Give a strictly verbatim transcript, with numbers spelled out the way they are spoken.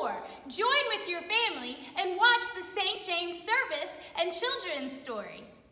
more. Join with your family and watch the Saint James service and children's story.